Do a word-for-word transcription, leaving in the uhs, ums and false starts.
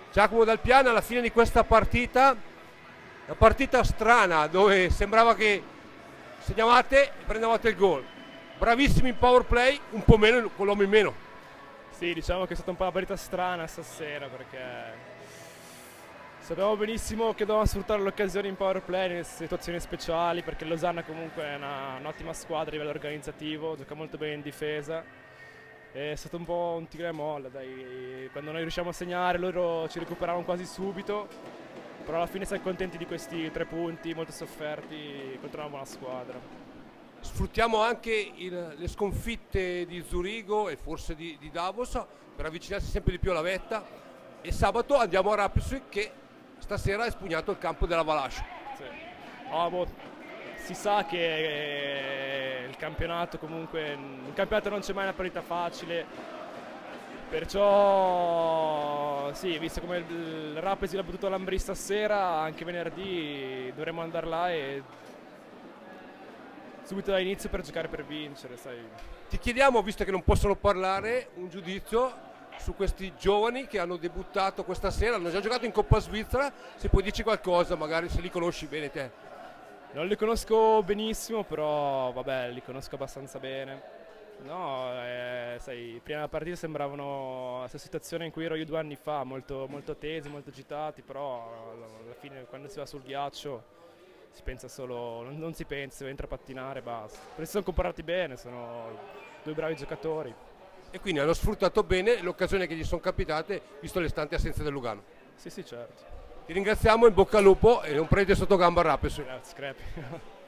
Giacomo Dal Piano, alla fine di questa partita, una partita strana dove sembrava che segnavate e prendevate il gol. Bravissimi in power play, un po' meno con l'uomo in meno. Sì, diciamo che è stata un po' una partita strana stasera perché sappiamo benissimo che dovevamo sfruttare l'occasione in power play nelle situazioni speciali, perché Losanna comunque è una, un'ottima squadra a livello organizzativo, gioca molto bene in difesa. È stato un po' un tira e molla, dai. Quando noi riusciamo a segnare loro ci recuperavano quasi subito, però alla fine siamo contenti di questi tre punti molto sofferti contro una buona squadra. Sfruttiamo anche il- le sconfitte di Zurigo e forse di, di Davos per avvicinarsi sempre di più alla vetta, e sabato andiamo a Rapperswil che stasera ha espugnato il campo della Valache. Sì. Oh, boh, si sa che eh, il campionato comunque, in campionato non c'è mai una partita facile, perciò sì, visto come il Rapesi l'ha battuto l'Ambrì stasera, anche venerdì dovremo andare là e subito da inizio per giocare per vincere, sai. Ti chiediamo, visto che non possono parlare, un giudizio su questi giovani che hanno debuttato questa sera, hanno già giocato in Coppa Svizzera, se puoi dirci qualcosa, magari se li conosci bene te. Non li conosco benissimo, però vabbè, li conosco abbastanza bene. No, eh, sai, prima della partita sembravano la stessa situazione in cui ero io due anni fa, molto, molto tesi, molto agitati, però alla fine quando si va sul ghiaccio si pensa solo, non, non si pensa, si entra a pattinare e basta. Però si sono comportati bene, sono due bravi giocatori. E quindi hanno sfruttato bene le occasioni che gli sono capitate, visto le stanti assenze del Lugano. Sì, sì, certo. Ti ringraziamo, in bocca al lupo e un prete sotto gamba a Rapperswil. Grazie, crepi.